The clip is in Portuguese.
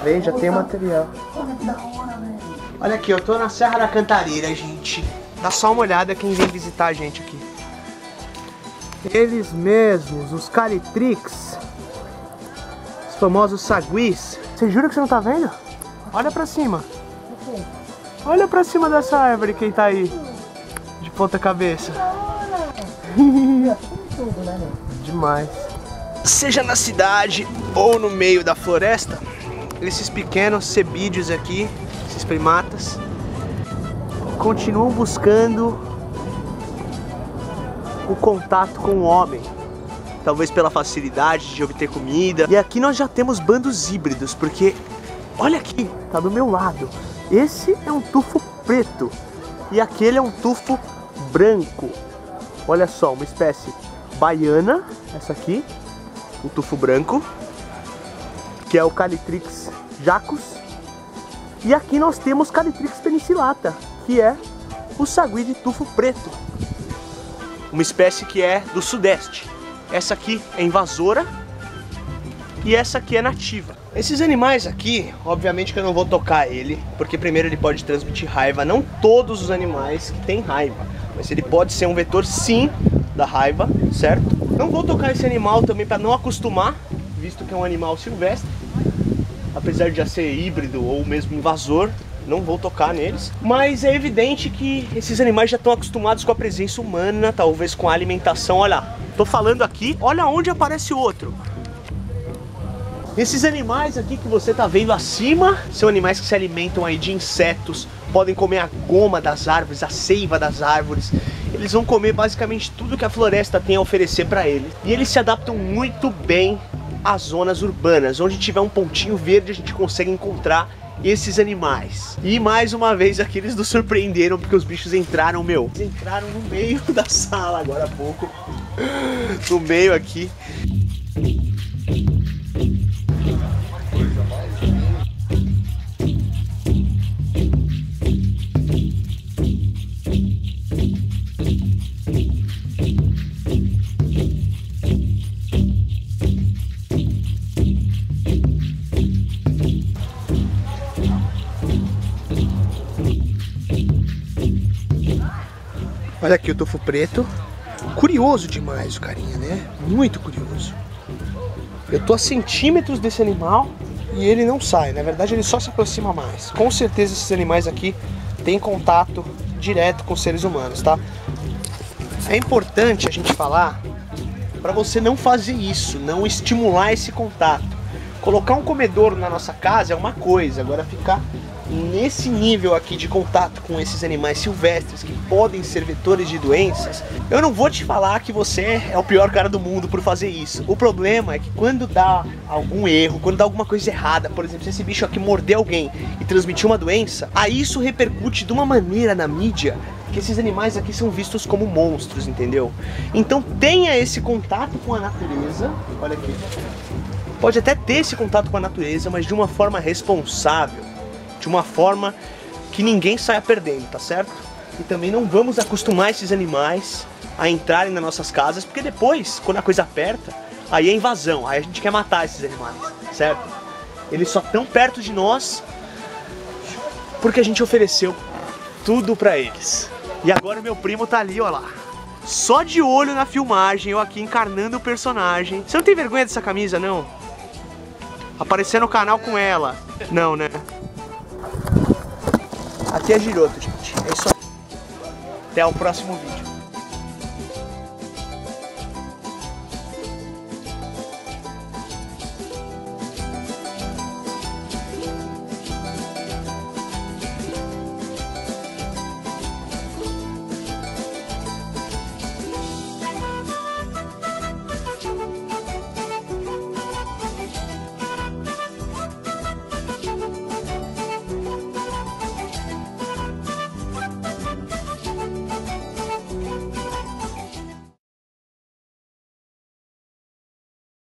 Vem, já tem o material. Olha aqui, eu tô na Serra da Cantareira, gente. Dá só uma olhada quem vem visitar a gente aqui. Eles mesmos, os calitrix. Os famosos saguis. Você jura que você não tá vendo? Olha pra cima. Olha pra cima dessa árvore quem tá aí. De ponta cabeça. Demais. Seja na cidade ou no meio da floresta, esses pequenos sebídeos aqui, esses primatas, continuam buscando o contato com o homem. Talvez pela facilidade de obter comida. E aqui nós já temos bandos híbridos, porque olha aqui, tá do meu lado. Esse é um tufo preto e aquele é um tufo branco. Olha só, uma espécie baiana, essa aqui, o tufo branco, que é o Calitrix jacus. E aqui nós temos Calitrix penicillata, que é o sagui de tufo preto, uma espécie que é do sudeste. Essa aqui é invasora e essa aqui é nativa. Esses animais aqui, obviamente que eu não vou tocar ele, porque primeiro ele pode transmitir raiva. Não todos os animais que têm raiva, mas ele pode ser um vetor sim da raiva, certo? Não vou tocar esse animal também para não acostumar, visto que é um animal silvestre. Apesar de já ser híbrido ou mesmo invasor, não vou tocar neles. Mas é evidente que esses animais já estão acostumados com a presença humana, talvez com a alimentação. Olha, tô falando aqui, olha onde aparece o outro. Esses animais aqui que você tá vendo acima são animais que se alimentam aí de insetos, podem comer a goma das árvores, a seiva das árvores. Eles vão comer basicamente tudo que a floresta tem a oferecer para eles. E eles se adaptam muito bem às zonas urbanas. Onde tiver um pontinho verde a gente consegue encontrar esses animais. E mais uma vez aqui eles nos surpreenderam, porque os bichos entraram, eles entraram no meio da sala agora há pouco. No meio aqui. Olha aqui o tufo preto. Curioso demais o carinha, né? Muito curioso. Eu tô a centímetros desse animal e ele não sai. Na verdade ele só se aproxima mais. Com certeza esses animais aqui têm contato direto com seres humanos, tá? É importante a gente falar para você não fazer isso, não estimular esse contato. Colocar um comedouro na nossa casa é uma coisa, agora ficar nesse nível aqui de contato com esses animais silvestres que podem ser vetores de doenças, eu não vou te falar que você é o pior cara do mundo por fazer isso. O problema é que quando dá algum erro, quando dá alguma coisa errada, por exemplo, se esse bicho aqui morder alguém e transmitir uma doença, aí isso repercute de uma maneira na mídia que esses animais aqui são vistos como monstros, entendeu? Então tenha esse contato com a natureza, olha aqui. Pode até ter esse contato com a natureza, mas de uma forma responsável, de uma forma que ninguém saia perdendo, tá certo? E também não vamos acostumar esses animais a entrarem nas nossas casas, porque depois, quando a coisa aperta, aí é invasão, aí a gente quer matar esses animais, certo? Eles só estão perto de nós porque a gente ofereceu tudo pra eles. E agora o meu primo tá ali, ó lá, só de olho na filmagem, eu aqui encarnando o personagem. Você não tem vergonha dessa camisa, não? Aparecer no canal com ela. Não, né? Aqui é Giroto, gente. É isso aí. Até o próximo vídeo.